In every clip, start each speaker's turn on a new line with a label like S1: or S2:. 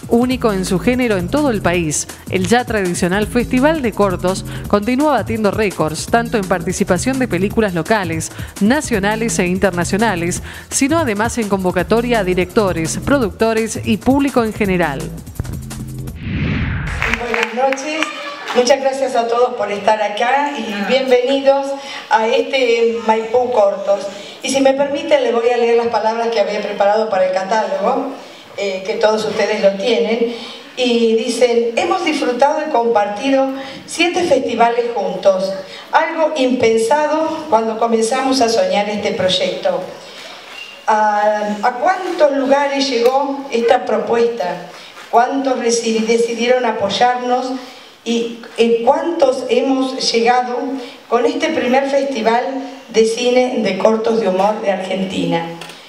S1: Único en su género en todo el país, el ya tradicional Festival de Cortos continúa batiendo récords, tanto en participación de películas locales, nacionales e internacionales, sino además en convocatoria a directores, productores y público en general.
S2: Buenas noches. Muchas gracias a todos por estar acá y bienvenidos a este Maipú Cortos. Y si me permiten, les voy a leer las palabras que había preparado para el catálogo, que todos ustedes lo tienen. Y dicen: hemos disfrutado y compartido 7 festivales juntos, algo impensado cuando comenzamos a soñar este proyecto. ¿A cuántos lugares llegó esta propuesta? ¿Cuántos decidieron apoyarnos? ¿Y cuántos hemos llegado con este primer festival de cine de cortos de humor de Argentina?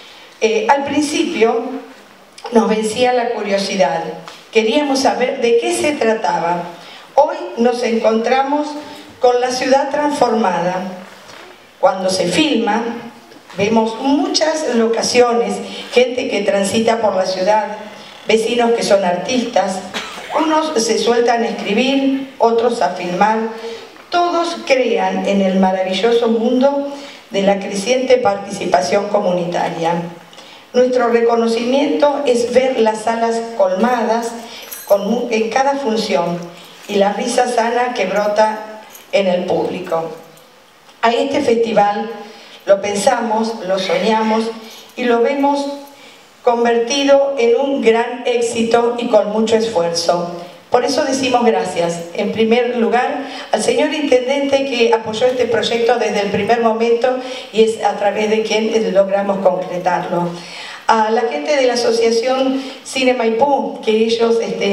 S2: Al principio nos vencía la curiosidad, queríamos saber de qué se trataba. Hoy nos encontramos con la ciudad transformada. Cuando se filma, vemos muchas locaciones, gente que transita por la ciudad, vecinos que son artistas. Unos se sueltan a escribir, otros a filmar. Todos crean en el maravilloso mundo de la creciente participación comunitaria. Nuestro reconocimiento es ver las salas colmadas en cada función y la risa sana que brota en el público. A este festival lo pensamos, lo soñamos y lo vemos convertido en un gran éxito y con mucho esfuerzo. Por eso decimos gracias, en primer lugar, al señor Intendente que apoyó este proyecto desde el primer momento y es a través de quien logramos concretarlo. A la gente de la Asociación Cine Maipú, que ellos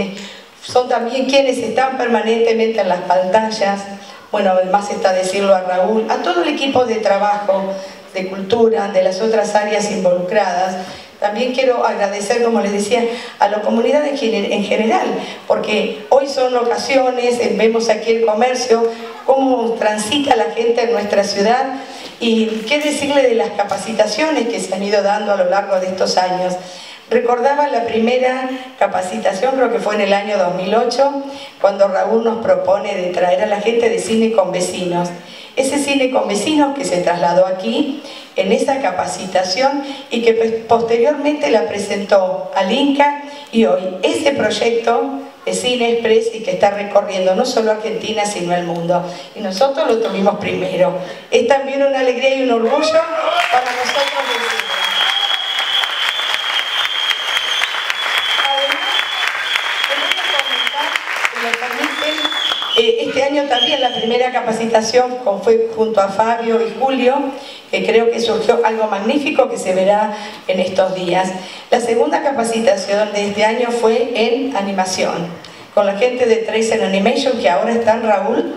S2: son también quienes están permanentemente en las pantallas. Bueno, además está decirlo a Raúl, a todo el equipo de trabajo, de cultura, de las otras áreas involucradas. También quiero agradecer, como les decía, a la comunidad en general, porque hoy son ocasiones, vemos aquí el comercio, cómo transita la gente en nuestra ciudad y qué decirle de las capacitaciones que se han ido dando a lo largo de estos años. Recordaba la primera capacitación, creo que fue en el año 2008, cuando Raúl nos propone de traer a la gente de cine con vecinos. Ese cine con vecinos que se trasladó aquí en esa capacitación y que posteriormente la presentó al Inca, y hoy ese proyecto es Cine Express y que está recorriendo no solo Argentina sino el mundo. Y nosotros lo tuvimos primero. Es también una alegría y un orgullo para nosotros decirlo. Este año también la primera capacitación fue junto a Fabio y Julio, que creo que surgió algo magnífico que se verá en estos días. La segunda capacitación de este año fue en animación, con la gente de Tracer Animation, que ahora están, Raúl,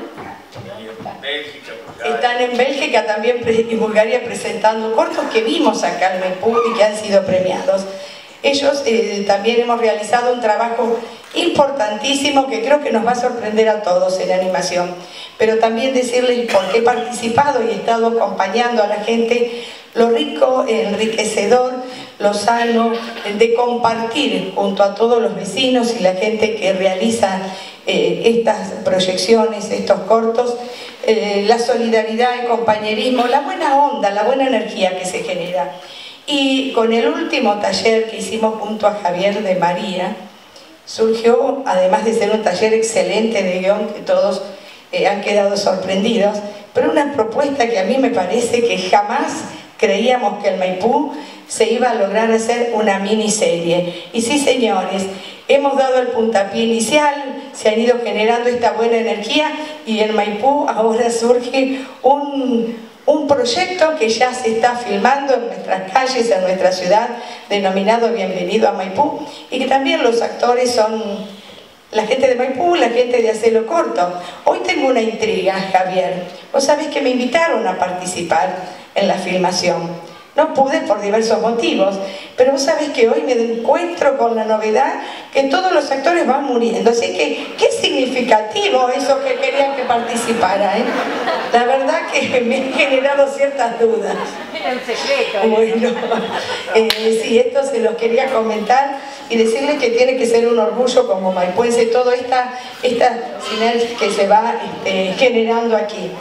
S2: están en Bélgica también y Bulgaria presentando cortos que vimos acá en Maipú y que han sido premiados. Ellos también hemos realizado un trabajo importantísimo que creo que nos va a sorprender a todos en animación, pero también decirles por qué he participado y he estado acompañando a la gente, lo rico, enriquecedor, lo sano de compartir junto a todos los vecinos y la gente que realiza estas proyecciones, estos cortos, la solidaridad, el compañerismo, la buena onda, la buena energía que se genera. Y con el último taller que hicimos junto a Javier de María, surgió, además de ser un taller excelente de guión, que todos han quedado sorprendidos, pero una propuesta que a mí me parece que jamás creíamos que el Maipú se iba a lograr hacer una miniserie. Y sí, señores, hemos dado el puntapié inicial, se han ido generando esta buena energía y en Maipú ahora surge un proyecto que ya se está filmando en nuestras calles, en nuestra ciudad, denominado Bienvenido a Maipú, y que también los actores son la gente de Maipú, la gente de Hacelo Corto. Hoy tengo una intriga, Javier. Vos sabés que me invitaron a participar en la filmación. no pude por diversos motivos, pero vos sabés que hoy me encuentro con la novedad que todos los actores van muriendo, así que qué significativo eso que querían que participara, ¿eh? La verdad que me ha generado ciertas dudas.
S3: Era un secreto.
S2: Bueno, sí, esto se los quería comentar y decirles que tiene que ser un orgullo como maipuense toda esta sinergia que se va generando aquí.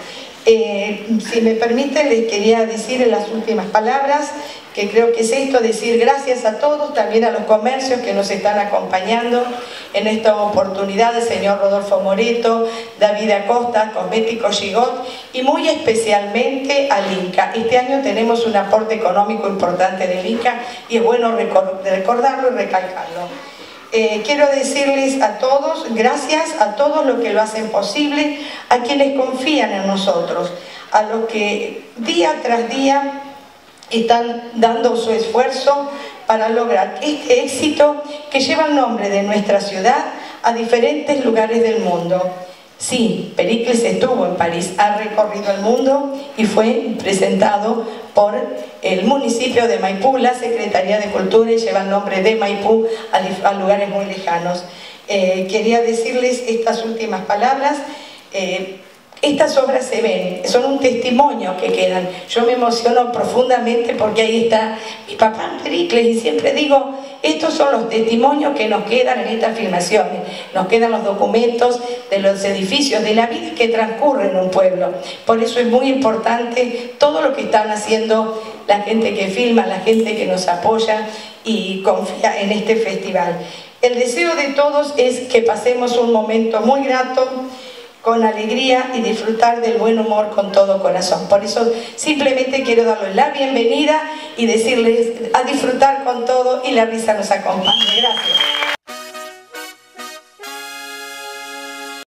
S2: Si me permiten, les quería decir en las últimas palabras que creo que es esto, decir gracias a todos, también a los comercios que nos están acompañando en esta oportunidad, el señor Rodolfo Moreto, David Acosta, Cosméticos Gigot y muy especialmente al Inca. Este año tenemos un aporte económico importante del Inca y es bueno recordarlo y recalcarlo. Quiero decirles a todos, gracias a todos los que lo hacen posible, a quienes confían en nosotros, a los que día tras día están dando su esfuerzo para lograr este éxito que lleva el nombre de nuestra ciudad a diferentes lugares del mundo. Sí, Pericles estuvo en París, ha recorrido el mundo y fue presentado por el municipio de Maipú, la Secretaría de Cultura, y lleva el nombre de Maipú a lugares muy lejanos. Quería decirles estas últimas palabras. Estas obras se ven, son un testimonio que quedan. Yo me emociono profundamente porque ahí está mi papá en Pericles y siempre digo, estos son los testimonios que nos quedan en estas filmaciones. Nos quedan los documentos de los edificios, de la vida que transcurre en un pueblo. Por eso es muy importante todo lo que están haciendo la gente que filma, la gente que nos apoya y confía en este festival. El deseo de todos es que pasemos un momento muy grato, con alegría y disfrutar del buen humor con todo corazón. Por eso simplemente quiero darles la bienvenida y decirles a disfrutar con todo y la risa nos acompañe. Gracias.